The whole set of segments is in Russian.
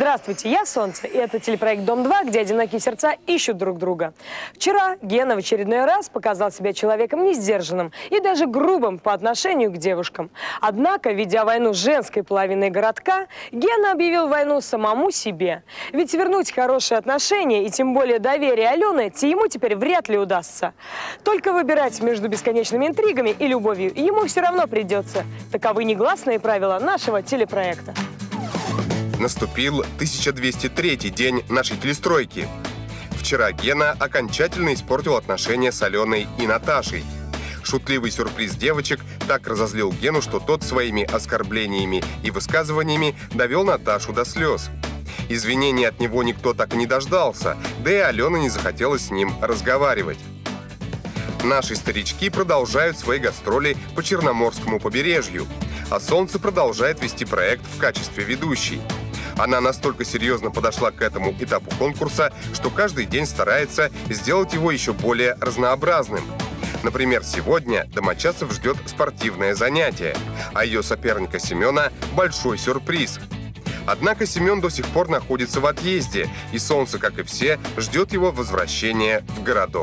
Здравствуйте, я Солнце, и это телепроект «Дом-2», где одинокие сердца ищут друг друга. Вчера Гена в очередной раз показал себя человеком несдержанным и даже грубым по отношению к девушкам. Однако, ведя войну с женской половиной городка, Гена объявил войну самому себе. Ведь вернуть хорошие отношения и тем более доверие Алены ему теперь вряд ли удастся. Только выбирать между бесконечными интригами и любовью ему все равно придется. Таковы негласные правила нашего телепроекта. Наступил 1203-й день нашей телестройки. Вчера Гена окончательно испортил отношения с Аленой и Наташей. Шутливый сюрприз девочек так разозлил Гену, что тот своими оскорблениями и высказываниями довел Наташу до слез. Извинений от него никто так и не дождался, да и Алена не захотела с ним разговаривать. Наши старички продолжают свои гастроли по Черноморскому побережью, а Солнце продолжает вести проект в качестве ведущей. Она настолько серьезно подошла к этому этапу конкурса, что каждый день старается сделать его еще более разнообразным. Например, сегодня домочадцев ждет спортивное занятие, а ее соперника Семена – большой сюрприз. Однако Семен до сих пор находится в отъезде, и Солнце, как и все, ждет его возвращения в городок.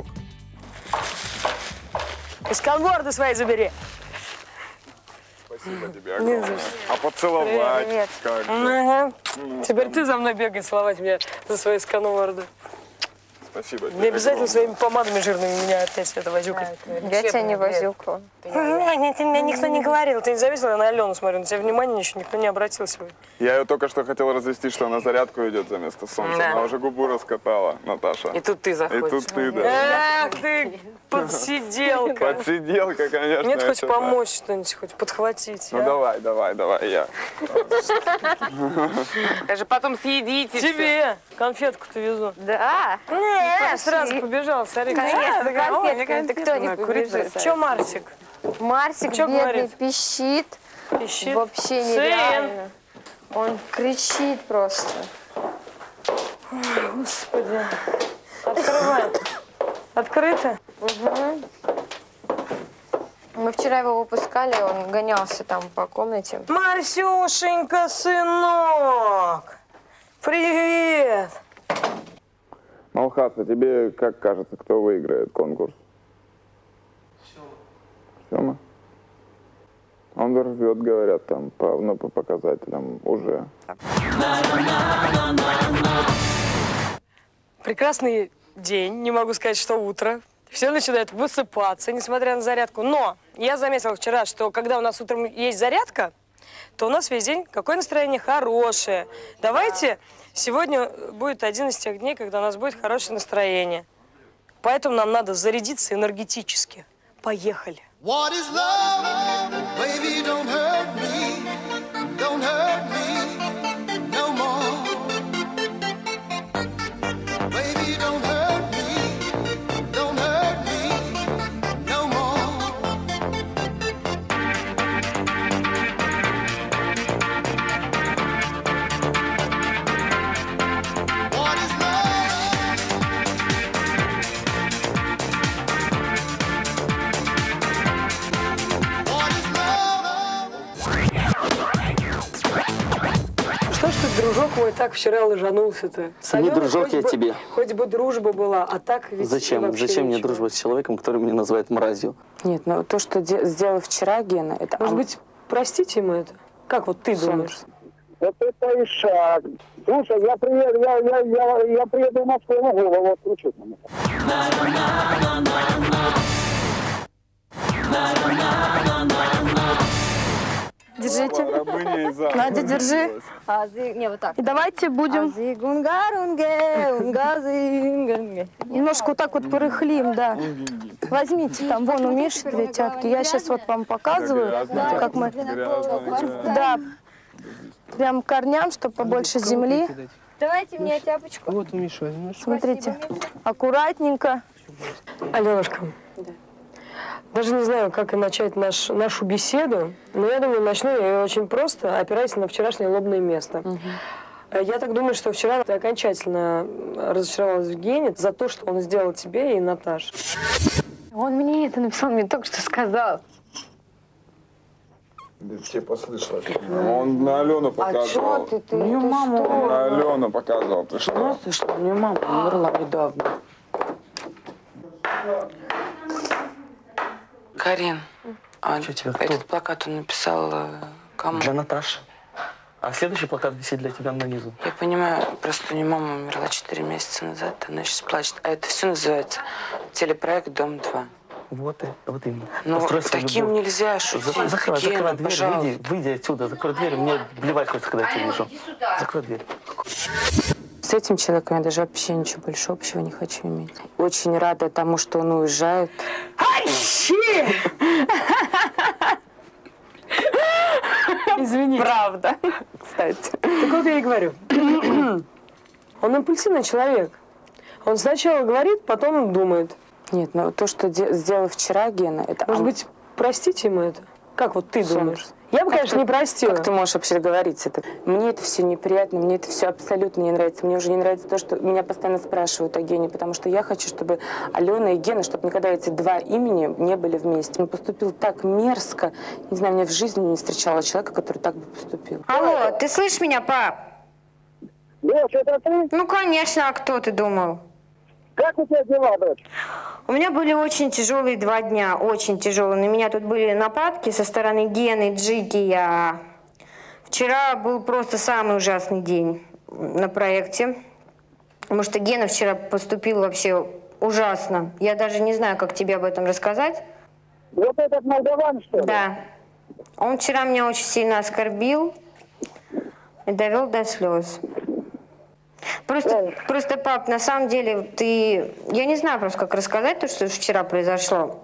Сканворды свои забери. Спасибо тебе огромное. А поцеловать? Привет. Как же? Ага. Теперь ты за мной бегай, целовать меня за свои сканворды. Спасибо тебе. Не обязательно своими помадами жирными меня опять это возюкать. Я тебя не возюкала. Мне никто не говорил. Ты не заметила? Я на Алену смотрю. На тебя внимания еще никто не обратил сегодня. Я ее только что хотел развести, что она зарядку идет за место Солнца. Да. Она уже губу раскатала, Наташа. И тут ты заходишь. И тут ты, да. Эх ты, подсиделка. Подсиделка, конечно. Нет, хоть это помочь что-нибудь, хоть подхватить. Ну давай, я. Даже потом съедите. Тебе конфетку-то везу. Да. Я сразу побежал, смотри. Конечно, конфетка. Ты кто не побежит? Че, Марсик? Марсик Чё бедный говорит? пищит. Ищи. Вообще Сын. нереально. Он кричит просто. Ой, Господи. Открывай. Открыто? Угу. Мы вчера его выпускали, он гонялся там по комнате. Марсюшенька, сынок! Привет! Малхаса, тебе как кажется, кто выиграет конкурс? Сема. Он рвет, говорят, там, по показателям уже. Прекрасный день, не могу сказать, что утро. Все начинает высыпаться, несмотря на зарядку. Но я заметила вчера, что когда у нас утром есть зарядка, то у нас весь день какое настроение хорошее. Давайте сегодня будет один из тех дней, когда у нас будет хорошее настроение. Поэтому нам надо зарядиться энергетически. Поехали. What is love? Baby, don't hurt me. Don't hurt me no more. Baby, don't hurt me. Don't hurt me no more. What is love? What is love? Что ж ты, дружок мой, так вчера лыжанулся-то? С Не Аленой дружок хоть я бы- тебе. Хоть бы дружба была, а так ведь Зачем? вообще Зачем мне ничего. дружба с человеком, который меня называет мразью? Нет, ну то, что сделал вчера Гена, это... Может быть, простите ему это? Как вот ты думаешь? Вот это и шаг. Слушай, я приеду в Москву, могу его отключить. Держите. Рабыня из ада. Надя, держи. Не, вот так. И давайте будем немножко вот так вот порыхлим, да. Возьмите, там вон у Миши две тяпки. Я сейчас вот вам показываю, как мы... Да, прям корням, чтобы побольше земли. Давайте мне тяпочку. Вот у Миши возьмешь. Смотрите, аккуратненько. Аленушка, даже не знаю, как и начать нашу беседу, но я думаю, начну я очень просто, опираясь на вчерашнее лобное место. Я так думаю, что вчера ты окончательно разочаровалась в Гене за то, что он сделал тебе и Наташе. Он мне это написал, мне только что сказал. Тебе послышалось. Он на Алену показывал. Мне мама Он на Алену показывал. Ты что? Слышала, мне мама умерла недавно. Карин, а тебе, этот кто? плакат он написал кому? Для Наташи. А следующий плакат висит для тебя нанизу. Я понимаю, просто у нее мама умерла 4 месяца назад, она сейчас плачет. А это все называется телепроект «Дом-2». Вот именно. Ну, Построй свою таким любовь. нельзя шутить. Закрой Гена, дверь, пожалуйста. выйди отсюда, закрой дверь, мне блевать хочется, когда я тебя вижу. Закрой дверь. С этим человеком я даже вообще ничего больше общего не хочу иметь. Очень рада тому, что он уезжает. Извини. Правда, кстати. Так вот я и говорю. Он импульсивный человек. Он сначала говорит, потом думает. Нет, но то, что сделал вчера Гена, это... Может быть, простите ему это? Как вот ты думаешь? Я бы, конечно, ты- не простила. Как ты можешь вообще говорить это? Мне это все неприятно, мне это все абсолютно не нравится. Мне уже не нравится то, что меня постоянно спрашивают о Гене, потому что я хочу, чтобы Алена и Гена, чтобы никогда эти два имени не были вместе. Он поступил так мерзко. Не знаю, мне в жизни не встречала человека, который так бы поступил. Алло, ты слышишь меня, пап? Дочь, это ты? Ну, конечно, а кто ты думал? Как у тебя дела, дочь? У меня были очень тяжелые 2 дня, очень тяжелые. На меня тут были нападки со стороны Гены, Джики. Вчера был просто самый ужасный день на проекте. Потому что Гена вчера поступил вообще ужасно. Я даже не знаю, как тебе об этом рассказать. Вот этот молдаван, что ли? Да. Он вчера меня очень сильно оскорбил и довел до слез. Просто, пап, на самом деле, я не знаю просто, как рассказать то, что вчера произошло.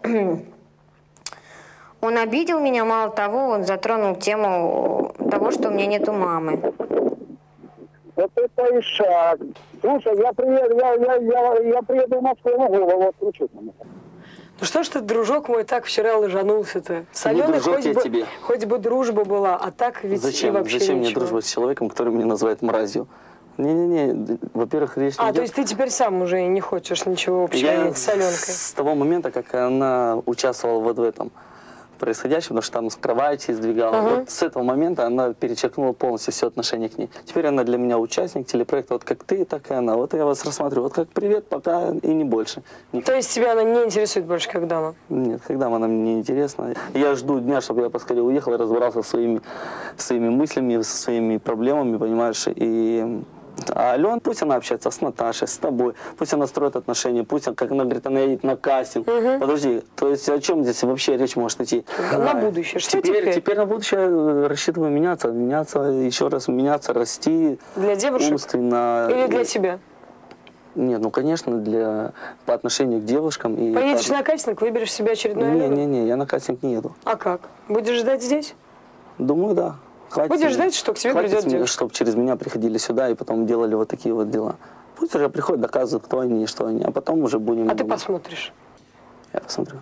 Он обидел меня, мало того, он затронул тему того, что у меня нету мамы. Вот это и шаг. Слушай, я приеду в Москву, могу вот включить. Ну что ж ты, дружок мой, так вчера лыжанулся-то? С Аленой дружок я тебе. хоть бы дружба была, а так ведь и Зачем? вообще Зачем мне ничего. дружба с человеком, который меня называет мразью? Не-не-не, во-первых, речь не идет... То есть ты теперь сам уже не хочешь ничего общего Я иметь с Аленкой? с того момента, как она участвовала вот в этом происходящем, потому что там с кровати сдвигала, вот с этого момента она перечеркнула полностью все отношение к ней. Теперь она для меня участник телепроекта, вот как ты, так и она. Вот я вас рассматриваю, вот как привет, пока и не больше. То есть тебя она не интересует больше, как дама? Нет, когда она мне не интересна. Я жду дня, чтобы я поскорее уехал и разобрался со своими мыслями, со своими проблемами, понимаешь, и... А Алена, пусть она общается с Наташей, с тобой, пусть она строит отношения, пусть, как она говорит, она едет на кастинг. Подожди, то есть о чем здесь вообще речь может идти? На будущее. Что Теперь на будущее рассчитываю меняться, еще раз меняться, расти. Для девушек? Умственно. Или для тебя? Нет, ну конечно, по отношению к девушкам. И Поедешь на кастинг, выберешь себе очередную Алену? Не, я на кастинг не еду. А как? Будешь ждать здесь? Думаю, да. Хватит Будешь ждать, что к тебе придет девушка? чтобы через меня приходили сюда и потом делали вот такие вот дела. Пусть уже приходят, доказывают, кто они и что они, а потом уже будем... А ты посмотришь? Я посмотрю.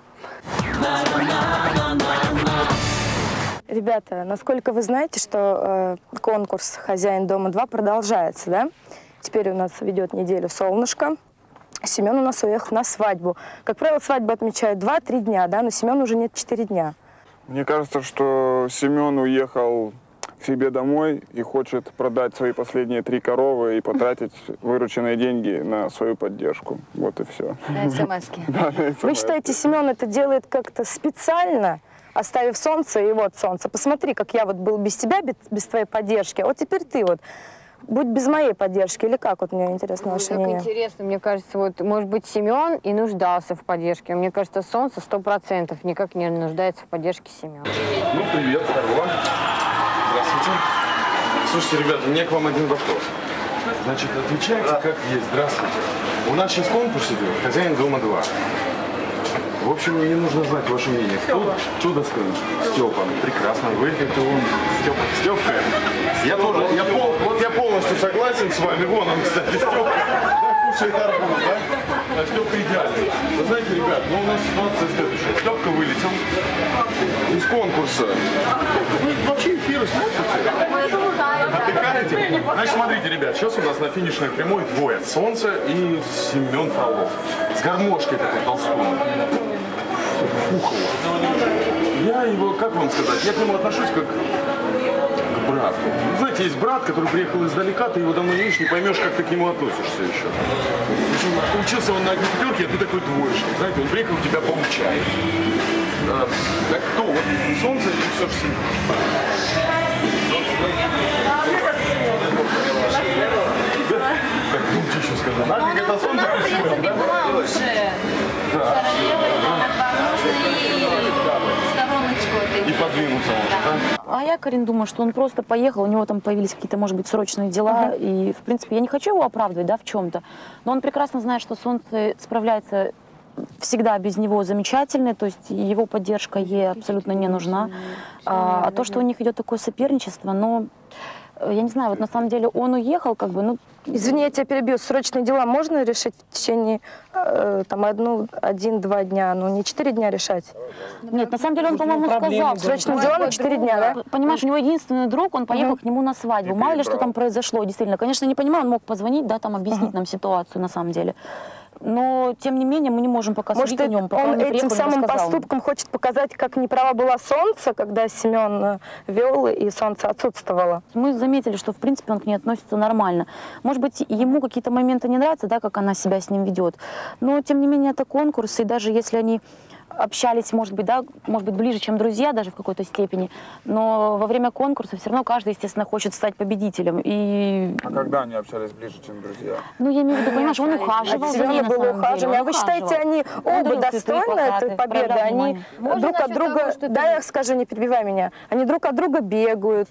Ребята, насколько вы знаете, что конкурс «Хозяин дома-2» продолжается, да? Теперь у нас ведет неделю Солнышко. Семен у нас уехал на свадьбу. Как правило, свадьбу отмечают 2-3 дня, да? Но Семена уже нет 4 дня. Мне кажется, что Семен уехал к себе домой и хочет продать свои последние 3 коровы и потратить вырученные деньги на свою поддержку. Вот и все. На СМС-ки. Вы считаете, Семен это делает как-то специально, оставив солнце, и вот солнце? Посмотри, как я вот был без тебя, без твоей поддержки, а вот теперь ты вот. Будь без моей поддержки, или как? Вот мне интересно ваше Так мнение. интересно, мне кажется, вот, может быть, Семен и нуждался в поддержке. Мне кажется, Солнце 100% никак не нуждается в поддержке Семена. Ну, привет, здорово. Здравствуйте. Слушайте, ребята, у меня к вам один вопрос. Значит, отвечайте как есть. Здравствуйте. У нас сейчас конкурс идет «Хозяин дома-2». В общем, мне нужно знать ваше мнение. Кто достоин? Степа. Прекрасно. Вы это он. Степка. Я полностью согласен с вами. Вон он, кстати, Степка. Да, кушает арбуз, да? Степка идеальный. Вы знаете, ребят, у нас ситуация следующая. Степка вылетел из конкурса. Вы вообще эфиры смотрите? Отдыхаете? Значит, смотрите, ребят, сейчас у нас на финишной прямой двое. Солнце и Семен Фролов. С гармошкой такой толстун. Я его, как вам сказать, я к нему отношусь как к брату. Ну, знаете, есть брат, который приехал издалека, ты его давно не видишь, не поймешь, как ты к нему относишься еще. В общем, учился он на одной пятерке, а ты такой двоечник. Знаете, он приехал, тебя поучает. Так кто? Вот солнце или все же сильно? Как думаете, еще сказать? Нафиг это солнце красиво, да? И подвинуться может, да? А я, Карин, думаю, что он просто поехал, у него там появились какие-то, может быть, срочные дела. И, в принципе, я не хочу его оправдывать, да, в чем-то. Но он прекрасно знает, что солнце справляется всегда без него замечательно, то есть его поддержка ей абсолютно не нужна. А то, что у них идет такое соперничество, но я не знаю, вот на самом деле он уехал, как бы, ну... Извини, я тебя перебью. Срочные дела можно решить в течение там 1-2 дня, но не 4 дня решать? Нет, на самом деле он, по-моему, сказал. Срочные дела на 4 дня, да? Понимаешь, у него единственный друг, он поехал к нему на свадьбу. Мало ли, что там произошло, действительно. Конечно, не понимаю, он мог позвонить, да, там объяснить нам ситуацию на самом деле. Но, тем не менее, мы не можем пока судить о нем, пока он не приехал, этим самым не рассказал. поступком хочет показать, как неправа была Солнце, когда Семен вел, и Солнце отсутствовало. Мы заметили, что, в принципе, он к ней относится нормально. Может быть, ему какие-то моменты не нравятся, да, как она себя с ним ведет. Но, тем не менее, это конкурс, и даже если они общались, может быть, да, может быть, ближе, чем друзья даже в какой-то степени, но во время конкурса все равно каждый, естественно, хочет стать победителем. И... А когда они общались ближе, чем друзья? Ну, я имею в виду, понимаешь, он ухаживал за ней, на самом деле. А вы считаете, они оба достойны этой победы? Они друг от друга, да, я скажу, не перебивай меня, они друг от друга бегают,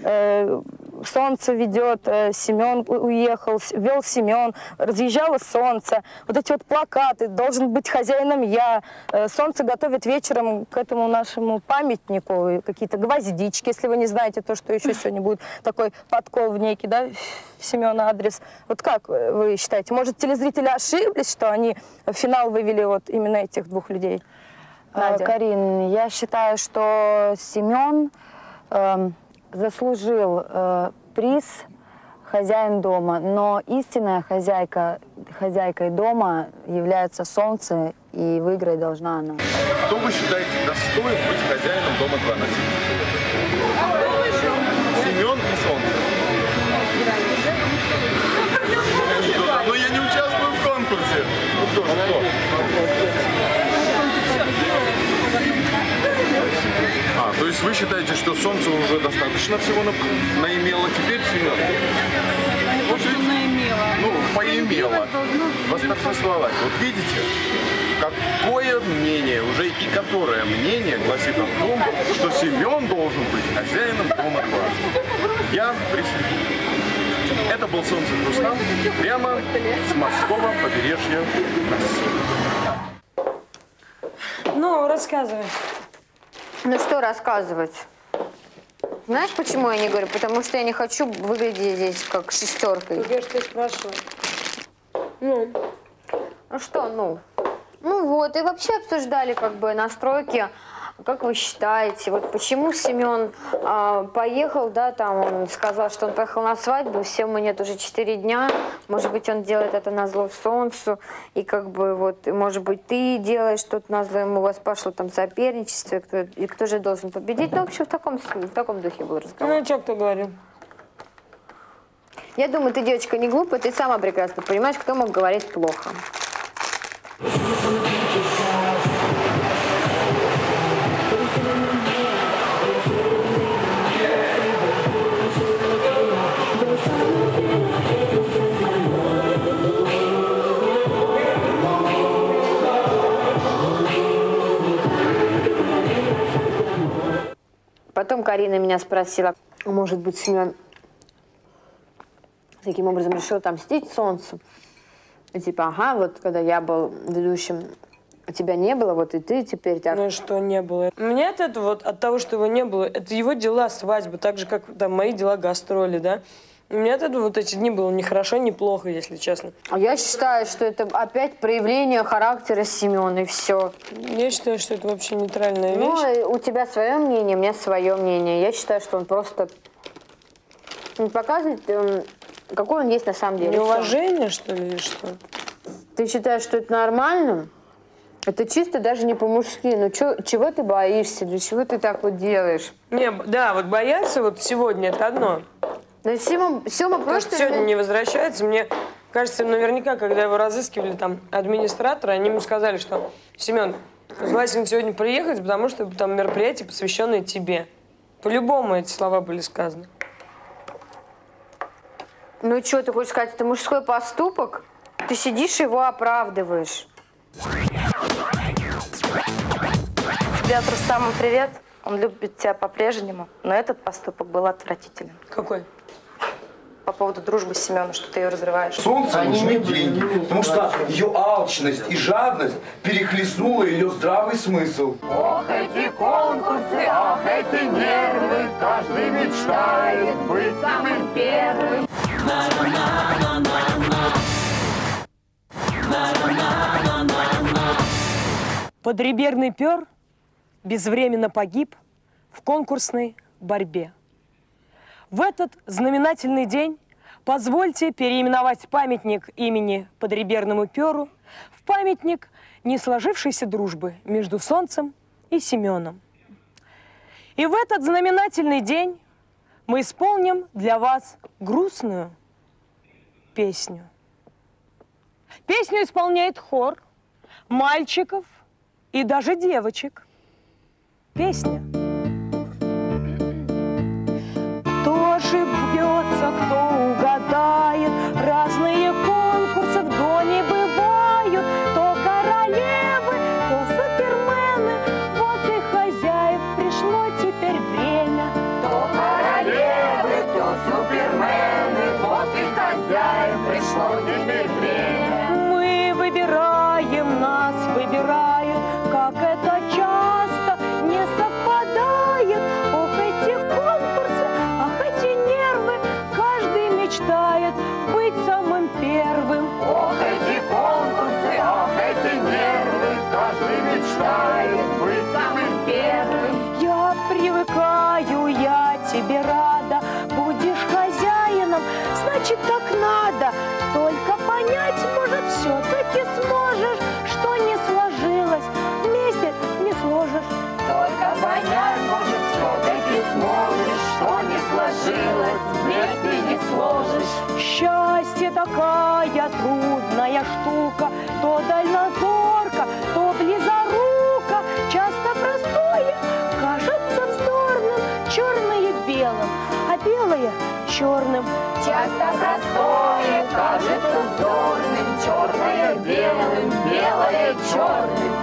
Солнце ведет, Семен уехал, вел Семен, разъезжало Солнце. Вот эти вот плакаты, должен быть хозяином я. Солнце готовит вечером к этому нашему памятнику какие-то гвоздички, если вы не знаете то, что еще сегодня будет такой подкол в некий, да, в Семена адрес. Вот как вы считаете, может, телезрители ошиблись, что они в финал вывели вот именно этих двух людей? Надя. Карин, я считаю, что Семен заслужил приз «Хозяин дома», но истинная хозяйкой дома является Солнце, и выиграть должна она. Кто вы считаете достоин быть хозяином дома 2 на 7? Семен и Солнце. Но я не участвую в конкурсе. Ну кто? То есть вы считаете, что Солнце уже достаточно всего наимело, теперь Семен? Вот видите, ну, поимело восторжествовать. Вот видите, какое мнение, уже и которое мнение гласит о том, что Семен должен быть хозяином дома 2. Я присоединяюсь. Это был Солнце Рустам, прямо с морского побережья России. Ну, рассказывай. Ну что рассказывать? Знаешь, почему я не говорю? Потому что я не хочу выглядеть здесь как шестеркой. Я же тебя спрашиваю. Ну что, ну? Ну вот, и вообще обсуждали как бы настройки. Как вы считаете, вот почему Семен поехал, да, там он сказал, что он поехал на свадьбу, Семы нет уже 4 дня, может быть, он делает это назло Солнцу, и как бы вот, может быть, ты делаешь что-то назло ему, у вас пошло там соперничество, и кто же должен победить, ну, в общем, в таком духе был разговор. Ну, что кто говорил? Я думаю, ты, девочка, не глупая, ты сама прекрасно понимаешь, кто мог говорить плохо. Потом Карина меня спросила, может быть, Семен таким образом решил отомстить Солнцу. И типа, ага, вот когда я был ведущим, тебя не было, вот и ты теперь так. Ну что не было? Мне от этого, вот, от того, что его не было, это его дела, свадьба, так же, как там мои дела, гастроли, да? У меня от этого вот эти дни было ни хорошо, ни плохо, если честно. А я считаю, что это опять проявление характера Семена, и все. Я считаю, что это вообще нейтральная вещь. Ну, у тебя свое мнение, у меня свое мнение. Я считаю, что он просто показывает, какой он есть на самом деле. Неуважение, что ли, или что? Ты считаешь, что это нормально? Это чисто даже не по-мужски. Ну, чего ты боишься? Для чего ты так вот делаешь? Не, да, вот бояться вот сегодня это одно. Но Сема просто... Сегодня не возвращается. Мне кажется, наверняка, когда его разыскивали там администраторы, они ему сказали, что Семен, желательно сегодня приехать, потому что там мероприятие, посвященное тебе. По-любому эти слова были сказаны. Ну что, ты хочешь сказать, это мужской поступок? Ты сидишь и его оправдываешь. Тебе от Рустама привет. Он любит тебя по-прежнему, но этот поступок был отвратителен. Какой? По поводу дружбы с Семеном, что ты ее разрываешь. Солнцу нужны деньги, потому что ее алчность и жадность перехлестнула ее здравый смысл. Ох, эти конкурсы, ох, эти нервы, каждый мечтает быть самым первым. Подреберный пер безвременно погиб в конкурсной борьбе. В этот знаменательный день позвольте переименовать памятник имени Подреберному перу в памятник несложившейся дружбы между Солнцем и Семеном. И в этот знаменательный день мы исполним для вас грустную песню. Песню исполняет хор мальчиков и даже девочек. Песня. Кто же бьется, кто угадает, разные конкурсы в доме бывают, то королевы, то супермены, вот и хозяев пришло теперь время. То королевы, то супермены, вот и хозяев пришло теперь время. Мы выбираем, нас выбирают, как это часто не совпадает. Ох, эти конкурсы, ах, эти нервы, каждый мечтает быть самым первым. Ох, эти конкурсы, ах, эти нервы, каждый мечтает быть самым первым. Я привыкаю, я тебе рада, будешь хозяином, значит так надо. Только понять, может, все-таки сможешь, что не сложилось, вместе не сложишь. Только понять, может, все-таки сможешь, что не сложилось, вместе не сложишь. Счастье такая трудная штука, то дальнозорка, то близорука, часто простое кажется вздорным, черное белым, а белое черным. Часто простое кажется вздорным, черное белым, белое черным.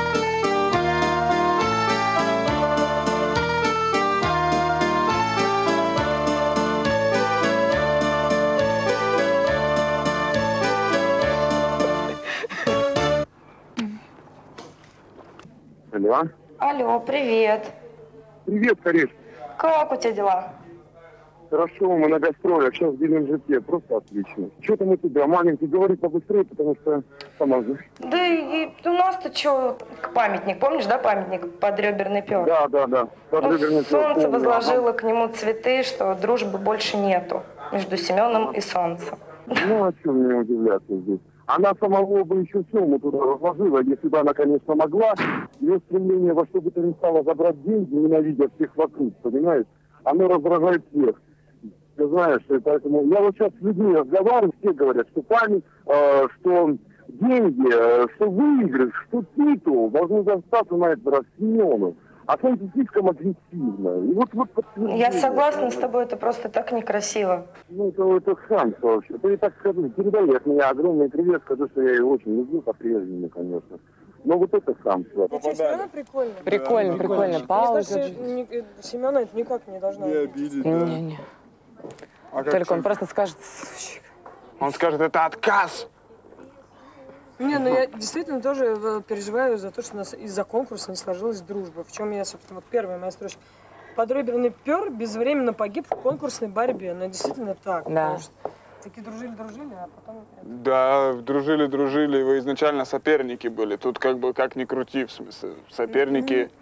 Алло. Алло, привет. Привет, Кариш. Как у тебя дела? Хорошо, мы на гастролях, сейчас в Геленджике, просто отлично. Что там у тебя, маленький, говори побыстрее, потому что сама знаешь. Да и у нас-то что, памятник, помнишь, да, памятник Подреберный пер? Да. Подреберный пер. Солнце возложило к нему цветы, что дружбы больше нету между Семеном и Солнцем. Ну, а чем мне удивляться здесь? Она самого бы еще Сему туда разложила, если бы она, конечно, могла. Ее стремление во что бы то ни стало забрать деньги, ненавидя всех вокруг, понимаешь? Оно раздражает всех. Ты знаешь, и поэтому я вот сейчас с людьми разговариваю, все говорят, что память, что деньги, что выигрыш, что титул должны достаться на этот раз Семену. А Солнце слишком агрессивно. И вот Я согласна с тобой, это просто так некрасиво. Ну, это хамство вообще. Ты так скажи, передай от меня огромный привет, скажи, что я ее очень люблю по-прежнему, конечно. Но вот это хамство. Семена прикольно. Прикольно. Пауза. Семена это никак не должно обидеть, да. Не. Только он просто скажет... Он скажет, это отказ. Не, ну я действительно тоже переживаю за то, что у нас из-за конкурса не сложилась дружба. В чем я, собственно, вот первая моя строчка. Подреберный пер безвременно погиб в конкурсной борьбе. Но действительно так. Да. Потому что такие дружили, а потом... Да, дружили, вы изначально соперники были. Тут как бы как ни крути, в смысле, соперники...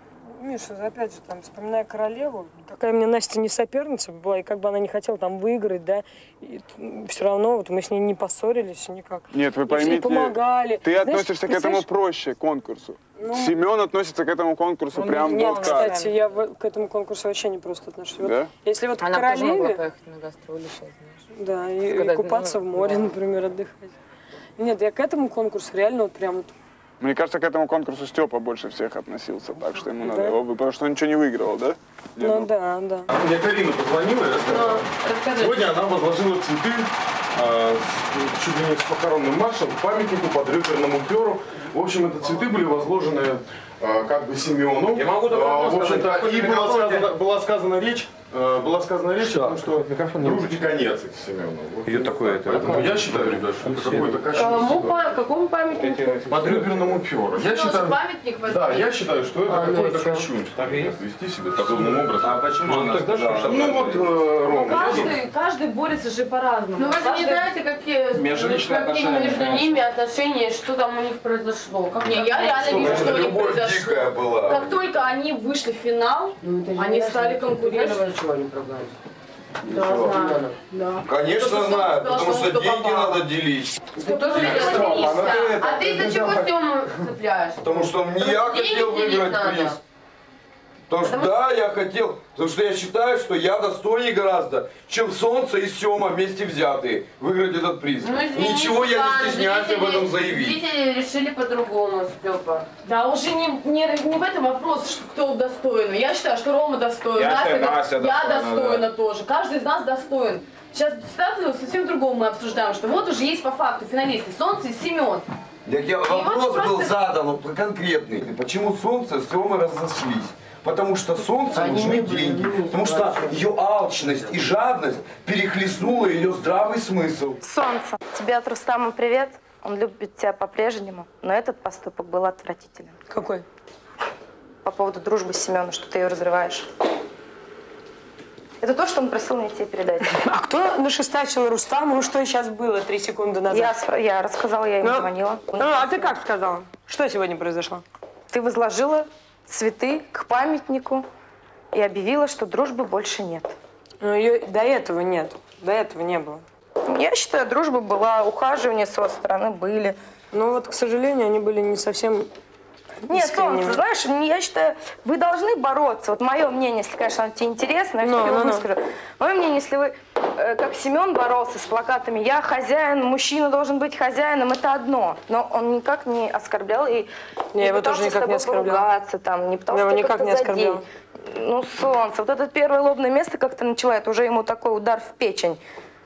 Миша, опять же, там, вспоминая королеву, какая мне Настя не соперница была, и как бы она не хотела там выиграть, да, и все равно вот мы с ней не поссорились никак. Нет, вы И поймите, помогали. ты Знаешь, относишься к этому проще, к конкурсу. Семен относится к этому конкурсу прям Нет, вот как. кстати, я к этому конкурсу вообще не просто отношусь. Вот, Да? если вот Она к тоже могла королеве, поехать на гастроли сейчас, знаешь. да, и купаться в море, например, отдыхать. Нет, я к этому конкурсу реально вот прям вот. Мне кажется, к этому конкурсу Степа больше всех относился, так что ему надо его выиграть, потому что он ничего не выигрывал, да? Ну да, да. Мне Карина позвонила и рассказала. Сегодня она возложила цветы чуть ли не с похоронным маршем к памятнику под Рюперному перу. В общем, это цветы были возложены как бы Семену. Я могу в общем-то, и была сказана речь о том, что дружбе конец к Семену. Ее такое это. Поэтому я считаю, ребят, что это какое-то кощунство. Какому памятнику? Под Рюперному перу. Я считаю, памятник да, я считаю, что это какое-то кощунство. Вести себя подобным образом. А почему она сказала? Ну вот, Рома. Каждый борется же по-разному. Ну вы же не знаете, какие между ними отношения, что там у них произошло. Я реально вижу, что у них произошло. Была. Как только они вышли в финал, они стали конкурировать. Да, знаю. Да. Конечно знаю, потому что деньги надо делить. Ты тоже злишься. А ты из-за чего Сему цепляешь? Потому что не я хотел выиграть приз. Потому что да, я хотел, потому что я считаю, что я достойнее гораздо, чем Солнце и Сема вместе взятые, выиграть этот приз. Ну, извините, Ничего я не стесняюсь об этом заявить. Зрители решили по-другому, Степа. Да, уже не в этом вопрос, что кто достоин. Я считаю, что Рома достоин, я достойна тоже. Каждый из нас достоин. Сейчас ситуацию совсем другого мы обсуждаем, что вот уже есть по факту финалисты Солнце и Семен. Вопрос был задан конкретный. Почему Солнце с Семой разошлись? Потому что Солнце нужны деньги. Потому что ее алчность и жадность перехлестнула ее здравый смысл. Солнце, тебе от Рустама привет. Он любит тебя по-прежнему, но этот поступок был отвратительным. Какой? По поводу дружбы с Семеном, что ты ее разрываешь. Это то, что он просил мне тебе передать. А кто нашестачил Рустаму? Что сейчас было 3 секунды назад? Я рассказала, я ему звонила. А ты как сказала? Что сегодня произошло? Ты возложила цветы к памятнику и объявила, что дружбы больше нет. Ну, ее до этого нет. До этого не было. Я считаю, дружба была, ухаживания с его стороны были. Но вот, к сожалению, они были не совсем Нет, Солнце, знаешь, я считаю, вы должны бороться. Вот мое мнение, если, конечно, оно тебе интересно, я тебе его выскажу. Мое мнение, если вы, как Семен боролся с плакатами «Я хозяин, мужчина должен быть хозяином», это одно. Но он никак не оскорблял и не пытался с тобой поругаться, там, не пытался тебя как-то задеть. Ну, Солнце, вот это первое лобное место, как ты начала, это уже ему такой удар в печень.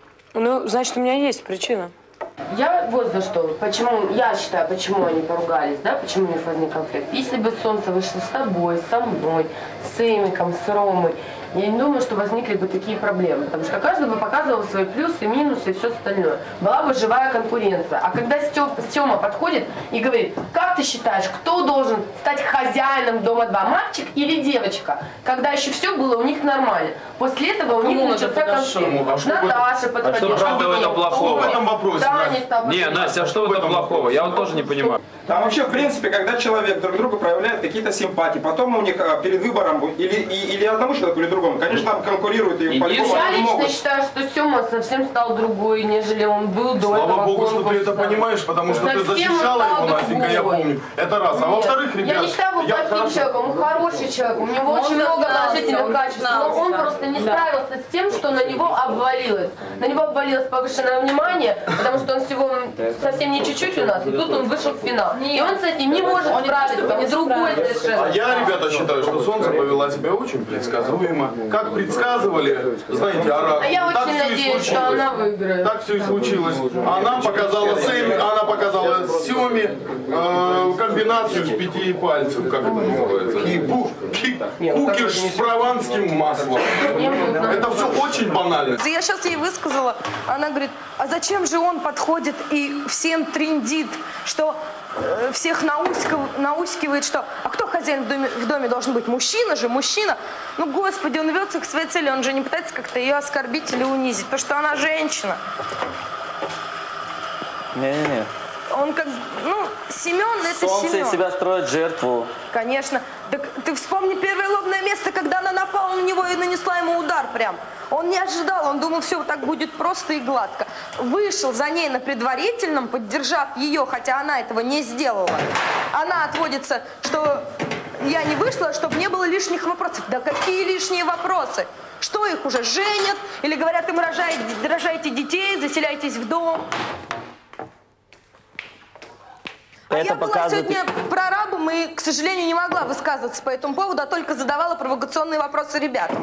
Ну, значит, у меня есть причина. Я вот за что, почему, я считаю, почему они поругались, да, почему у них возник конфликт. Если бы Солнце вышло с тобой, со мной, с Эмиком, с Ромой, я не думаю, что возникли бы такие проблемы, потому что каждый бы показывал свои плюсы, минусы и все остальное. Была бы живая конкуренция. А когда Сема подходит и говорит, как ты считаешь, кто должен стать хозяином дома 2, мальчик или девочка? Когда еще все было у них нормально. После этого у них начался конфликт. Наташа подходила. А что правда в этом плохого? В этом вопросе, Не, Настя, а что в этом плохого? Я вот тоже не понимаю. Там вообще, в принципе, когда человек друг другу проявляет какие-то симпатии, потом у них перед выбором или одному человеку, или другому, конечно, там конкурируют и по-любому Я они лично могут. считаю, что Сема совсем стал другой, нежели он был до этого Слава Богу, конкурса. что ты это понимаешь, потому что ты Совсем защищала стал его, Настенька, я другой. помню. Это раз. А во-вторых, ребят, Я не считаю его плохим человеком, он хороший человек, у него очень много положительных качеств, но он просто не справился с тем, что на него обвалилось. На него обвалилось повышенное внимание, потому что он всего совсем не чуть-чуть у нас, и тут он вышел в финал. И он с этим не может справиться, он другой совершенно. А я, ребята, считаю, что Солнце повела себя очень предсказуемо. Как предсказывали, знаете, А я так очень все и надеюсь, что случилось. она выиграет. Так все и случилось. Она показала Семе комбинацию с 5 пальцев, как это называется. Кукиш с прованским маслом. Это все очень банально. Я сейчас ей высказала, она говорит, а зачем же он подходит и всем трындит, что всех наускивает, что а кто хозяин в доме должен быть? Мужчина же, мужчина. Ну, Господи, он ведется к своей цели, он же не пытается как-то ее оскорбить или унизить, потому что она женщина. Не-не-не. Он как, ну, Семен это Солнце Семен. из себя строит жертву. Конечно. Так ты вспомни первое лобное место, когда она напала на него и нанесла ему удар прям. Он не ожидал, он думал, все так будет просто и гладко. Вышел за ней на предварительном, поддержав ее, хотя она этого не сделала. Она отводится, что я не вышла, чтобы не было лишних вопросов. Да какие лишние вопросы? Что их уже женят? Или говорят, им рожаете детей, заселяйтесь в дом? Я была сегодня прорабом и, к сожалению, не могла высказываться по этому поводу, а только задавала провокационные вопросы ребятам.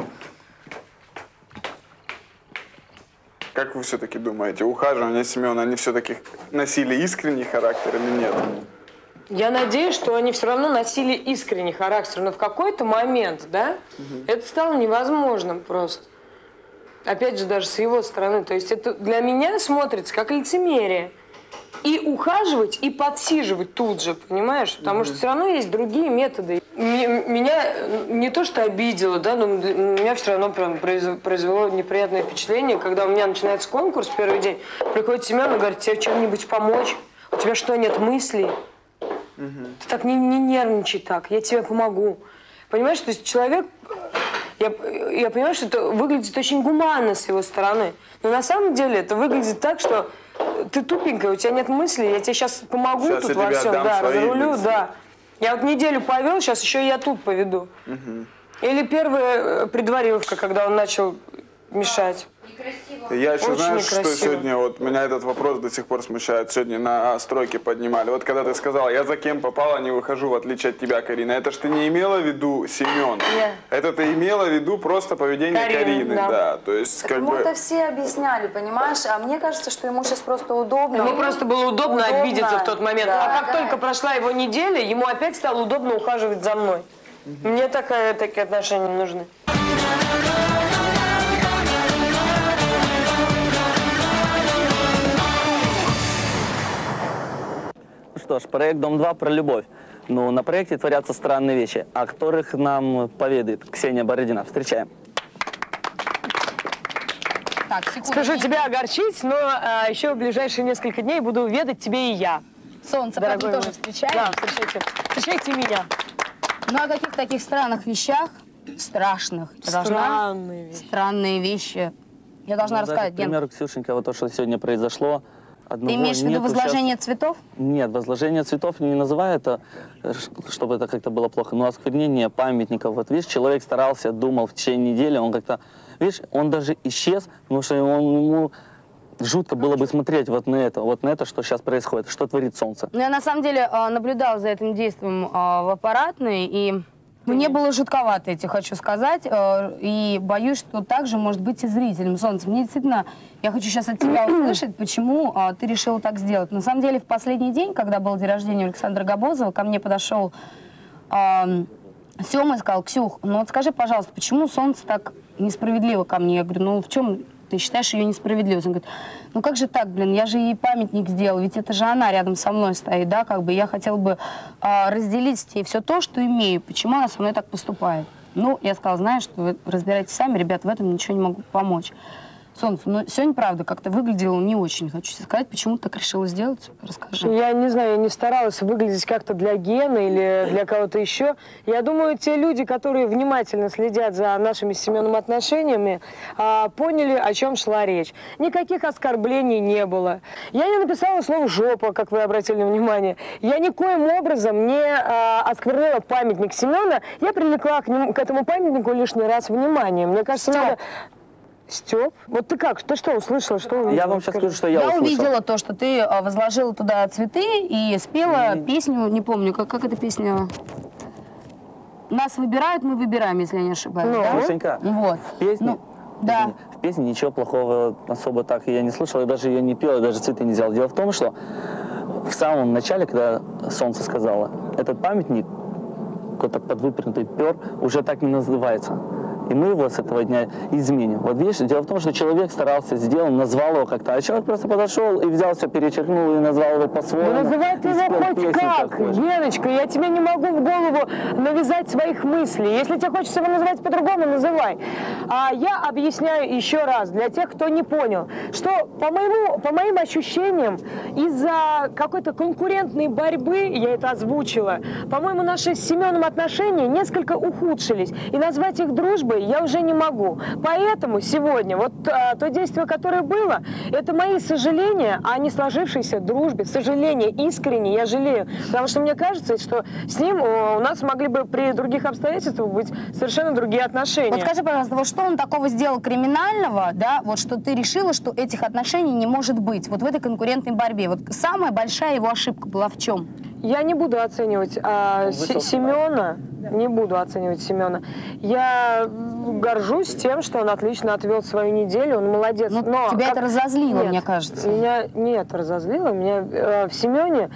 Как вы все-таки думаете, ухаживание Семена, они все-таки носили искренний характер или нет? Я надеюсь, что они все равно носили искренний характер, но в какой-то момент, да, это стало невозможным просто. Опять же, даже с его стороны. То есть это для меня смотрится как лицемерие. И ухаживать, и подсиживать тут же, понимаешь? Потому что все равно есть другие методы. Меня не то что обидело, да, но меня все равно прям произвело неприятное впечатление, когда у меня начинается конкурс первый день, приходит Семен и говорит, тебе чем-нибудь помочь? У тебя что, нет мыслей? Ты так не нервничай так, я тебе помогу. Понимаешь, то есть человек, я понимаю, что это выглядит очень гуманно с его стороны, но на самом деле это выглядит так, что ты тупенькая, у тебя нет мыслей, я тебе сейчас помогу сейчас тут во всем, да, разрулю, мысли. Да. Я вот неделю повел, сейчас еще и я тут поведу. Или первая предвариловка, когда он начал мешать. Я еще, очень знаешь, некрасиво. что сегодня, вот меня этот вопрос до сих пор смущает, сегодня на стройке поднимали. Вот когда ты сказала, я за кем попала, не выхожу, в отличие от тебя, Карина, это ж ты не имела в виду Семена. Это ты имела в виду просто поведение Карины, да. То есть, так как ему бы... это все объясняли, понимаешь? А мне кажется, что ему сейчас просто удобно. Ему просто было удобно обидеться в тот момент. Да, а как только прошла его неделя, ему опять стало удобно ухаживать за мной. Мне такие отношения не нужны. Что ж, проект «Дом-2» про любовь. Ну, на проекте творятся странные вещи, о которых нам поведает Ксения Бородина. Встречаем. Так, спешу тебя огорчить, но еще в ближайшие несколько дней буду ведать тебе и я. Солнце, правда, тоже встречаем? Да, встречайте меня. Ну, о каких таких странных вещах, страшных, странные вещи, я должна рассказать. К примеру, Ксюшенька, вот то, что сегодня произошло. Ты имеешь в виду возложение цветов? Нет, возложение цветов не называю это, чтобы это как-то было плохо, но осквернение памятников. Вот видишь, человек старался, думал в течение недели, он как-то, видишь, он даже исчез, потому что ему жутко было бы смотреть вот на это, что сейчас происходит, что творит солнце. Ну, я на самом деле наблюдала за этим действием в аппаратной, и мне было жутковато, я тебе хочу сказать, и боюсь, что также может быть и зрителям. Солнце, мне действительно, я хочу сейчас от тебя услышать, почему ты решила так сделать. На самом деле, в последний день, когда был день рождения Александра Габозова, ко мне подошел Сема и сказал, Ксюх, ну вот скажи, пожалуйста, почему солнце так несправедливо ко мне? Я говорю, ну в чем ты считаешь ее несправедливостью? Он говорит, ну как же так, блин, я же ей памятник сделал, ведь это же она рядом со мной стоит, да, как бы я хотела бы разделить с ней все то, что имею, почему она со мной так поступает. Ну, я сказала, знаешь, что вы разбирайтесь сами, ребят, в этом ничего не могу помочь. Солнце, ну сегодня, правда, как-то выглядело не очень. Хочу тебе сказать, почему ты так решила сделать? Расскажи. Я не знаю, я не старалась выглядеть как-то для Гены или для кого-то еще. Я думаю, те люди, которые внимательно следят за нашими с Семеном отношениями, поняли, о чем шла речь. Никаких оскорблений не было. Я не написала слово «жопа», как вы обратили внимание. Я никоим образом не осквернила памятник Семена. Я привлекла к этому памятнику лишний раз внимание. Мне кажется, надо... Степ, вот ты как? Ты что услышала? Что увидела? Я вам сейчас скажу, что я услышал. Я увидела то, что ты возложила туда цветы и спела песню, не помню, как эта песня... Нас выбирают, мы выбираем, если я не ошибаюсь. Ну, да? Слушенька, вот. В песне, да. В песне ничего плохого особо так я не слышал, я даже ее не пел, я даже цветы не взял. Дело в том, что в самом начале, когда солнце сказала, этот памятник, вот так подвыпрямый пер, уже так не называется. И мы его с этого дня изменим. Вот видишь, дело в том, что человек старался, сделал, назвал его как-то. А человек просто подошел и взял все, перечеркнул и назвал его по-своему. Ну, называй ты его хоть как, Геночка, я тебе не могу в голову навязать своих мыслей. Если тебе хочется его называть по-другому, называй. А я объясняю еще раз, для тех, кто не понял, что по моим ощущениям, из-за какой-то конкурентной борьбы, я это озвучила, по-моему, наши с Семеном отношения несколько ухудшились. И назвать их дружбой я уже не могу. Поэтому сегодня вот то действие, которое было, это мои сожаления о не сложившейся дружбе. Сожаления искренне, я жалею. Потому что мне кажется, что с ним у нас могли бы при других обстоятельствах быть совершенно другие отношения. Вот скажи, пожалуйста, вот что он такого сделал криминального, да, вот что ты решила, что этих отношений не может быть, вот в этой конкурентной борьбе? Вот самая большая его ошибка была в чем? Я не буду оценивать Семена. Не буду оценивать Семена. Я горжусь тем, что он отлично отвел свою неделю, он молодец. Но тебя это разозлило, мне кажется. Меня нет, разозлило. Меня в Семене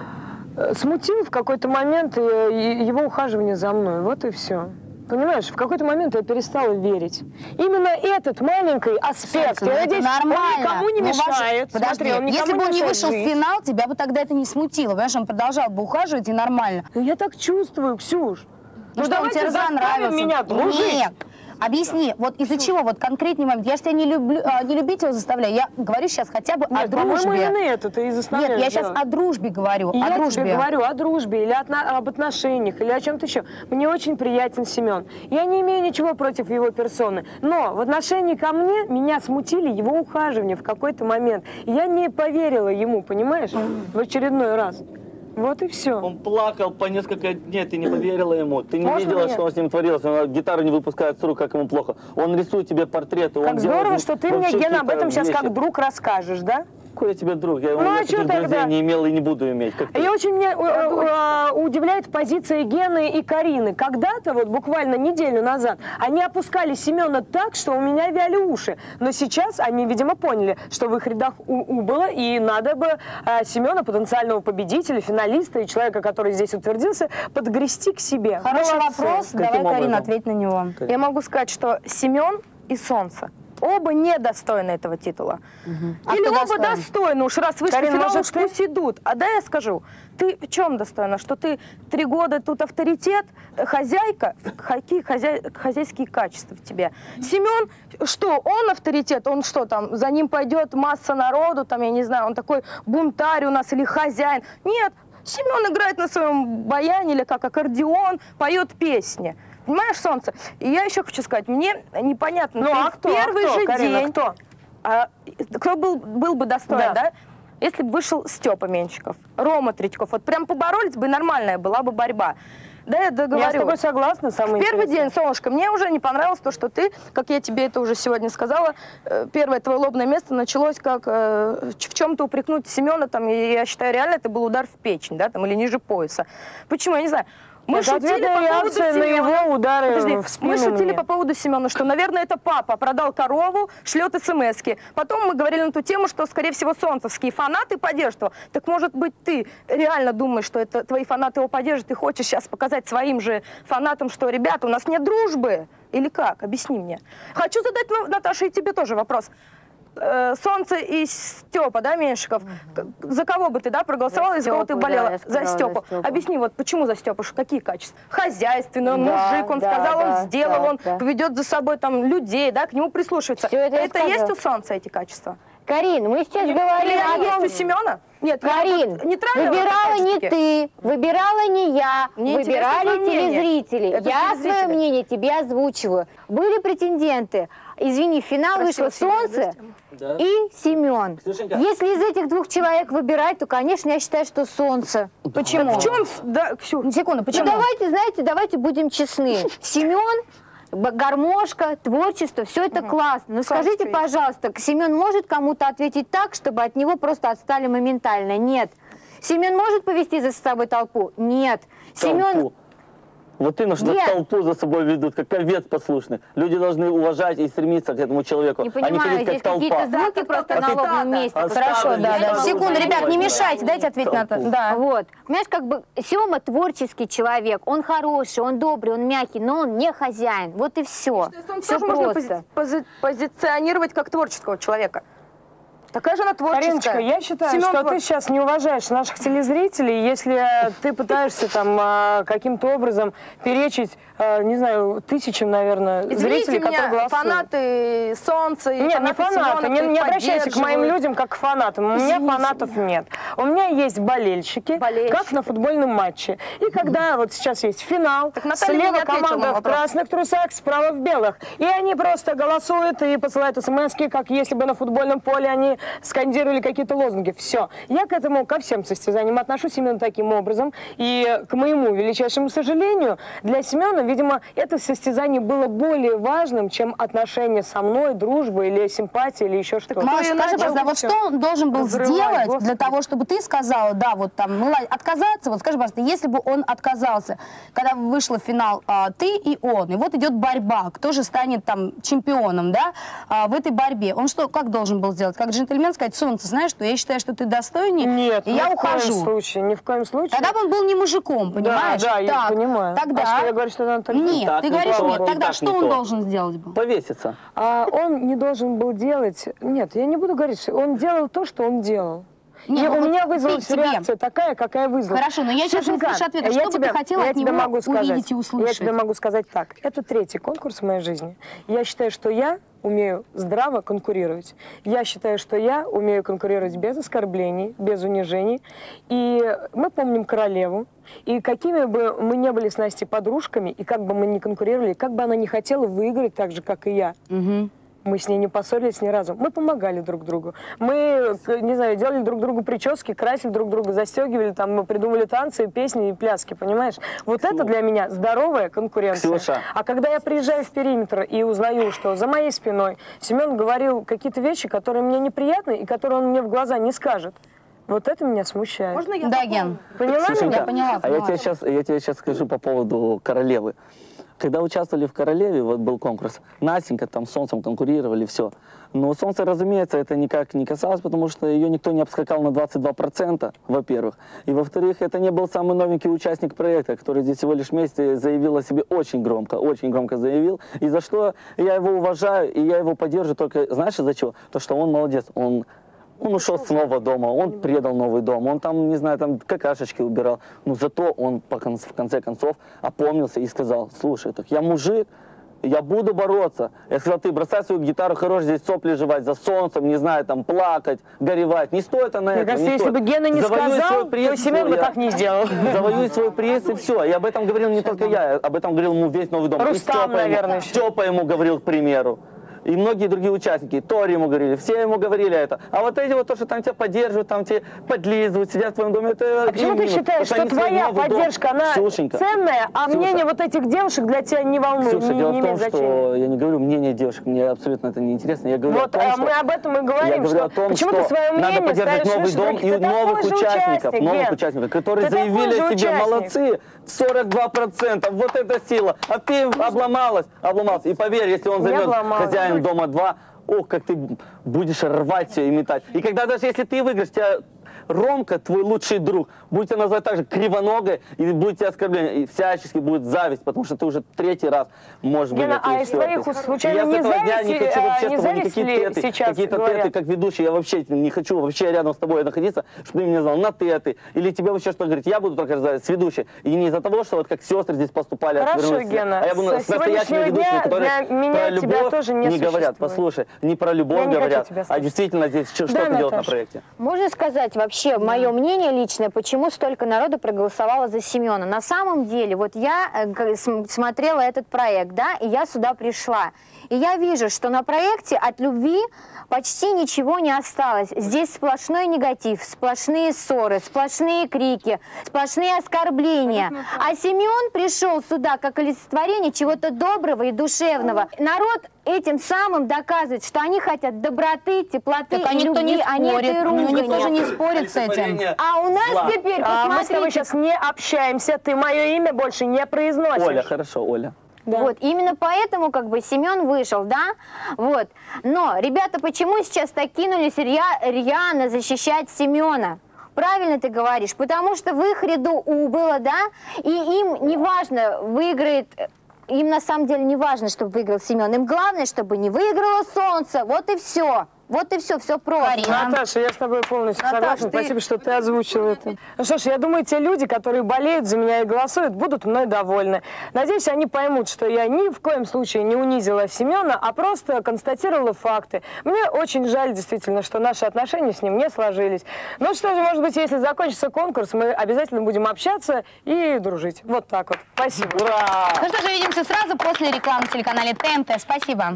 смутил в какой-то момент его ухаживание за мной. Вот и все. Понимаешь, в какой-то момент я перестала верить. Именно этот маленький аспект, я надеюсь, он никому не мешает. Подожди, если бы он не вышел в финал, тебя бы тогда это не смутило. Понимаешь, он продолжал бы ухаживать и нормально. Ну я так чувствую, Ксюш. Ну что, он тебе занравился? Меня дружить. Нет. Объясни, вот из-за чего, вот конкретный момент. Я же тебя не любить его заставляю, я говорю сейчас хотя бы о дружбе. По-моему, именно это ты и заставляешь. Нет, я сейчас о дружбе говорю, и я тебе говорю о дружбе, или об отношениях, или о чем-то еще. Мне очень приятен Семен. Я не имею ничего против его персоны. Но в отношении ко мне меня смутили его ухаживания в какой-то момент. И я не поверила ему, понимаешь, в очередной раз. Вот и все. Он плакал по несколько дней, ты не поверила ему. Ты не Можно видела, мне? что он с ним творилось. Он гитару не выпускает с рук, как ему плохо. Он рисует тебе портреты. Как он здорово, делает что ты мне, Гена, об этом сейчас вещи. как друг расскажешь, да? Какой я тебе друг? Я, Ну, а таких что друзей тогда? не имел и не буду иметь. Как ты. И очень меня удивляет позиция Гены и Карины. Когда-то, вот буквально неделю назад, они опускали Семена так, что у меня вяли уши. Но сейчас они, видимо, поняли, что в их рядах убыло, и надо бы Семена, потенциального победителя, финалиста и человека, который здесь утвердился, подгрести к себе. Хороший Молодцы. вопрос, давай, Карина, ответь на него. Я могу сказать, что Семен и Солнце оба недостойны этого титула. А Или кто оба достоин? достойны, уж раз вышли в Карин, финал, может, уж пусть идут. А да, я скажу, ты в чем достойна? Что ты 3 года тут авторитет, хозяйка, какие хозяйские качества в тебе? Семен, что, он авторитет, он что там, за ним пойдет масса народу, там, я не знаю, он такой бунтарь у нас или хозяин? Нет, Семен играет на своем баяне или как аккордеон, поет песни. Понимаешь, Солнце? И я еще хочу сказать, мне непонятно, Ну, а кто? первый А кто, же Карина, день... кто? Кто был бы достоин, да? Если бы вышел Степа Менщиков, Рома Третьяков, вот прям поборолись бы, нормальная была бы борьба. Да, я договорю. Я с тобой согласна. В первый день, Солнышко, мне уже не понравилось то, что ты, как я тебе это уже сегодня сказала, первое твое лобное место началось как в чем-то упрекнуть Семена, там, и я считаю, реально это был удар в печень, да, там, или ниже пояса. Почему? Я не знаю. Мы шутили по поводу на его удары в спину. Мы шутили мне. по поводу Семена, что, наверное, это папа продал корову, шлет смс-ки. Потом мы говорили на ту тему, что, скорее всего, солнцевские фанаты поддержат его. Так, может быть, ты реально думаешь, что это твои фанаты его поддержат, и хочешь сейчас показать своим же фанатам, что, ребята, у нас нет дружбы? Или как? Объясни мне. Хочу задать, Наташа, и тебе тоже вопрос. Солнце и Степа, да, Меньшиков? За кого бы ты, да, проголосовала, и за кого ты болела? да, за Степу. Объясни, вот почему за Степу? Какие качества? Хозяйственный, он мужик, он сказал, он сделал, он ведет за собой там людей, да, к нему прислушивается. Это есть у Солнца эти качества? Карин, мы сейчас говорим о том... Есть у Семена? Нет, Карин, выбирала не ты, выбирала не я, Мне выбирали интересно твое мнение. телезрители. Это Я телезрители. свое мнение тебе озвучиваю. Были претенденты. Извини, в финал Красиво, вышло Солнце Да. и Семен. Слушай-ка. Если из этих двух человек выбирать, то, конечно, я считаю, что Солнце. Почему? В чем? Да, Ксю, Секунду, почему? Ну, давайте, знаете, давайте будем честны. Семен, гармошка, творчество, все это классно. Но скажите, пожалуйста, Семен может кому-то ответить так, чтобы от него просто отстали моментально? Нет. Семен может повести за собой толпу? Нет. Семен... Вот именно, что толпу за собой ведут, как овец послушных. Люди должны уважать и стремиться к этому человеку. Не понимаю, здесь какие-то звуки просто на ровном месте. Хорошо, да. Секунду, ребят, не мешайте, дайте ответить на это. Да. Вот. Понимаешь, как бы Сема творческий человек, он хороший, он добрый, он мягкий, но он не хозяин. Вот и все. Все можно позиционировать как творческого человека. Такая же она творческая. Кариночка, я считаю, что ты сейчас не уважаешь наших телезрителей, если ты пытаешься там каким-то образом перечить, не знаю, тысячам, наверное, зрителей, которые голосуют. Фанаты Солнца и Нет, не фанаты. Не обращайся к моим людям как к фанатам. У меня фанатов нет. У меня есть болельщики, как на футбольном матче. И когда вот сейчас есть финал, слева команда в красных трусах, справа в белых. И они просто голосуют и посылают смс-ки, как если бы на футбольном поле они скандировали какие-то лозунги. Все. Я к этому, ко всем состязаниям отношусь именно таким образом. И к моему величайшему сожалению, для Семена, видимо, это состязание было более важным, чем отношения со мной, дружба или симпатия, или еще что-то. Маш, скажи, пожалуйста, вот что он должен был сделать для того, чтобы ты сказала, да, вот там, ну, отказаться, вот скажи, пожалуйста, если бы он отказался, когда вышла в финал ты и он, и вот идет борьба, кто же станет там чемпионом, да, в этой борьбе, он что, как должен был сделать? Как джентльмен сказать: Солнце, знаешь что, я считаю, что ты достойнее, нет, и я ухожу. Ни в коем случае. Тогда бы он был не мужиком, понимаешь? Да, я понимаю. Тогда... А что я говорю, что надо так Нет, так ты не говоришь то, нет. Тогда так что не он то. должен сделать был? Повеситься. Он не должен был делать... Нет, я не буду говорить, что он делал то, что он делал. Не, и ну у вот меня вызвалась тебе. реакция такая, какая вызвалась. Хорошо, но я сейчас не слышу ответа. Что бы ты хотела от него увидеть и услышать? Я тебе могу сказать так. Это третий конкурс в моей жизни. Я считаю, что я умею здраво конкурировать. Я считаю, что я умею конкурировать без оскорблений, без унижений. И мы помним королеву. И какими бы мы не были с Настей подружками, и как бы мы ни конкурировали, как бы она не хотела выиграть так же, как и я. Мы с ней не поссорились ни разу. Мы помогали друг другу. Мы, не знаю, делали друг другу прически, красили друг друга, застегивали, там, мы придумали танцы, песни и пляски, понимаешь? Вот это для меня здоровая конкуренция. Ксюша. А когда я приезжаю в периметр и узнаю, что за моей спиной Семен говорил какие-то вещи, которые мне неприятны и которые он мне в глаза не скажет, вот это меня смущает. Можно я Да, Ген. Поняла Слушай, меня? Я поняла. А я тебе сейчас скажу по поводу королевы. Когда участвовали в «Королеве», вот был конкурс, Настенька там с Солнцем конкурировали, все. Но Солнце, разумеется, это никак не касалось, потому что ее никто не обскакал на 22%, во-первых. И, во-вторых, это не был самый новенький участник проекта, который здесь всего лишь месяц заявил о себе очень громко заявил. И за что я его уважаю, и я его поддерживаю только, знаешь, из-за чего? То, что он молодец, он ушел с нового дома, он предал новый дом, он там, не знаю, там какашечки убирал. Но зато он в конце концов опомнился и сказал: слушай, так я мужик, я буду бороться. Я сказал: ты бросай свою гитару, хорош здесь сопли жевать за Солнцем, не знаю, там плакать, горевать. Не стоит она этого. Мне кажется, если бы Гена не сказал, то Семен бы так не сделал. Завоюй свой приз и все. И об этом говорил не только я, об этом говорил ему весь новый дом. Рустам, наверное. Степа ему говорил, к примеру. И многие другие участники, Тори ему говорили, все ему говорили это. А вот эти вот то, что там тебя поддерживают, там тебя подлизывают, сидят в твоем доме, это... А почему ты считаешь, что твоя поддержка, она ценная, а мнение вот этих девушек для тебя не волнует, Ксюша, не дело в том, имеет значения? что я не говорю мнение девушек, мне абсолютно это не интересно. Я говорю вот, о том, что... мы об этом и говорим, я говорю о том, почему что ты свое мнение надо поддерживать новый дом и новых участников, которые заявили о себе, молодцы, 42%, вот эта сила, а ты обломался. И поверь, если он займет хозяин дома 2, ох, как ты будешь рвать все и метать. И когда даже если ты выиграешь, тебя Ромка, твой лучший друг, будет тебя называть так же кривоногой, и будет тебя оскорбление, и всячески будет зависть, потому что ты уже третий раз можешь быть. Гена, а из твоих уст случайно не зависть, не зависть ли сейчас какие-то говорят? теты, как ведущий, я вообще не хочу вообще рядом с тобой находиться, чтобы ты меня знал на теты, или тебе вообще что говорить, я буду только разговаривать с ведущей, и не из-за того, что вот как сестры здесь поступали, хорошо, Гена, а я буду с настоящими ведущими, которые про любовь не говорят, послушай, не про любовь говорят, а действительно здесь что-то делать на проекте. Можно сказать вообще мое мнение личное, почему столько народу проголосовало за Семена? На самом деле, вот я смотрела этот проект, да, и я сюда пришла. И я вижу, что на проекте от любви почти ничего не осталось. Здесь сплошной негатив, сплошные ссоры, сплошные крики, сплошные оскорбления. А Семен пришел сюда как олицетворение чего-то доброго и душевного. Народ этим самым доказывает, что они хотят доброты, теплоты Так и никто не любви, а не спорит. этой ругани. Никто же не спорит с этим. А у нас теперь, мы с тобой сейчас не общаемся, ты мое имя больше не произносишь. Оля, хорошо, Оля. Да. Вот, именно поэтому как бы Семен вышел, да, вот. Но, ребята, почему сейчас так кинулись рьяно защищать Семена? Правильно ты говоришь, потому что в их ряду было, да, и им не важно, выиграет, им на самом деле не важно, чтобы выиграл Семен, им главное, чтобы не выиграло солнце, вот и все. Вот и все просто. Наташа, я с тобой полностью согласна. ты... Спасибо, что ты озвучила это. Ну что ж, я думаю, те люди, которые болеют за меня и голосуют, будут мной довольны. Надеюсь, они поймут, что я ни в коем случае не унизила Семена, а просто констатировала факты. Мне очень жаль, действительно, что наши отношения с ним не сложились. Ну что же, может быть, если закончится конкурс, мы обязательно будем общаться и дружить. Вот так вот. Спасибо. Ура! Ну что же, увидимся сразу после рекламы на телеканале ТНТ. Спасибо.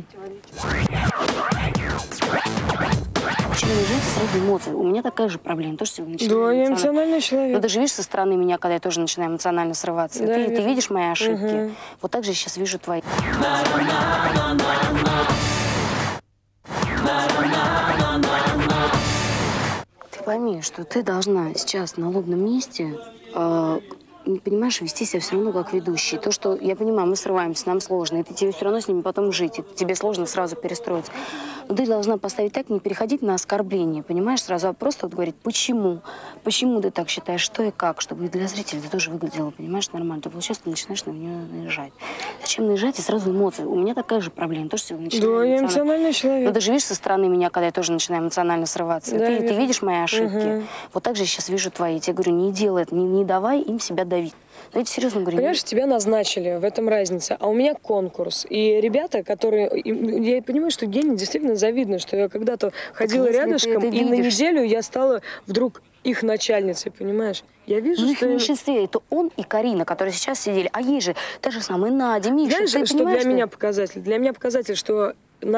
Почему не живете сразу эмоции? У меня такая же проблема. Тоже всегда начинаю Да, я эмоциональный человек. Ну, даже видишь со стороны меня, когда я тоже начинаю эмоционально срываться. Да, ты вижу. видишь мои ошибки. Угу. Вот так же я сейчас вижу твои. Ты пойми, что ты должна сейчас на лобном месте понимаешь, вести себя все равно как ведущий. То, что, я понимаю, мы срываемся, нам сложно, и тебе все равно с ними потом жить, и тебе сложно сразу перестроиться. Но ты должна поставить так, не переходить на оскорбление, понимаешь, сразу, а просто вот говорить, почему? Почему ты так считаешь, что и как, чтобы и для зрителей это тоже выглядело, понимаешь, нормально. Ты получается, ты начинаешь на нее наезжать. Зачем наезжать и сразу эмоции? У меня такая же проблема, тоже всегда начинаю Да, я эмоциональный человек. Но даже видишь со стороны меня, когда я тоже начинаю эмоционально срываться, Да, ты видишь мои ошибки. Угу. Вот так же я сейчас вижу твои. Я тебе говорю, не делай это, не давай им себя давить. Ну, это серьезно говорю. Понимаешь, тебя назначили, в этом разница. А у меня конкурс. И ребята, которые... Я понимаю, что Гене действительно завидно, что я когда-то ходила рядышком, и на неделю я стала вдруг их начальницей, понимаешь? Я вижу, ну, что... их в меньшинстве. Это он и Карина, которые сейчас сидели. А есть же та же самая Надя, Миша. Знаешь, ты что понимаешь, для меня показатель? Для меня показатель, что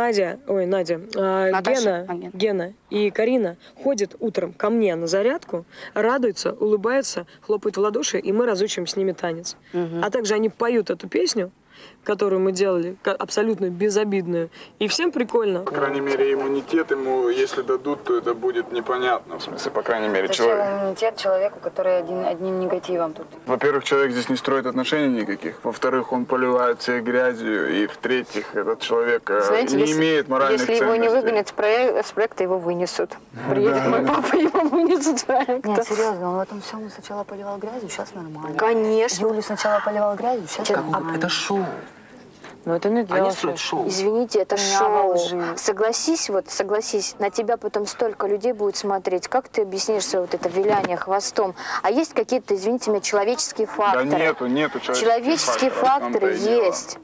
Гена и Карина ходят утром ко мне на зарядку, радуются, улыбаются, хлопают в ладоши, и мы разучим с ними танец. А также они поют эту песню, которую мы делали, абсолютно безобидную. И всем прикольно. По крайней мере, иммунитет ему, если дадут, то это будет непонятно. В смысле, по крайней мере, человек. Иммунитет человеку, который одним негативом тут. Во-первых, человек здесь не строит отношений никаких. Во-вторых, он поливает всех грязью. И в-третьих, этот человек не имеет моральных ценностей. Если его не выгонят с проекта, его вынесут. Приедет мой папа, его вынесут с проекта. Нет, серьезно, он в этом всем сначала поливал грязью, сейчас нормально. Конечно. Юлю сначала поливал грязью, сейчас нормально. Это шоу. Но это не Они строят шоу. Извините, это шоу. Согласись, на тебя потом столько людей будет смотреть. Как ты объяснишь свое вот это виляние хвостом? А есть какие-то, извините меня, человеческие факторы? Да нету человеческие факторы есть.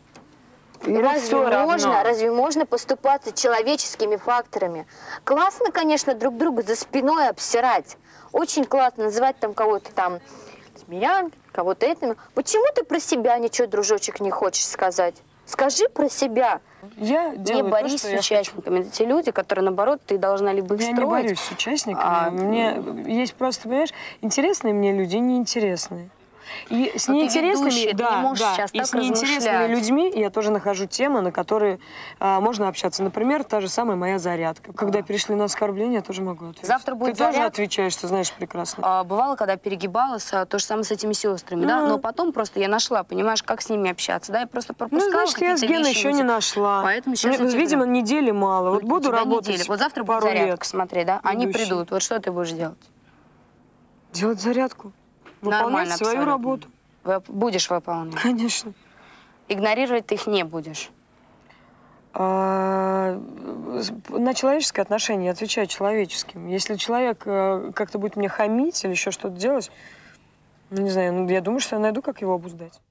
Разве можно поступаться человеческими факторами? Классно, конечно, друг друга за спиной обсирать. Очень классно называть там кого-то там змеями, кого-то этим. Почему ты про себя ничего, дружочек, не хочешь сказать? Скажи про себя. Я не борись с участниками. Это те люди, которые, наоборот, ты должна либо их строить. Я не борюсь с участниками. Мне есть просто, понимаешь, интересные мне люди и неинтересные. И с неинтересными, и с неинтересными людьми я тоже нахожу темы, на которые можно общаться. Например, та же самая моя зарядка. Когда перешли на оскорбление, я тоже могу ответить. Завтра будет Ты тоже отвечаешь, ты знаешь прекрасно. Бывало, когда перегибалась, то же самое с этими сестрами, да? Но потом просто я нашла, понимаешь, как с ними общаться, да? Я просто пропускала значит, я с Геной еще не нашла. Поэтому сейчас видимо, недели мало. Вот буду работать Вот завтра будет зарядка, смотри, да? Они придут. Вот что ты будешь делать? Делать зарядку. Выполнять свою работу. Будешь выполнять? Конечно. Игнорировать ты их не будешь? На человеческое отношение я отвечаю человеческим. Если человек как-то будет мне хамить или еще что-то делать, ну, не знаю, я думаю, что я найду, как его обуздать.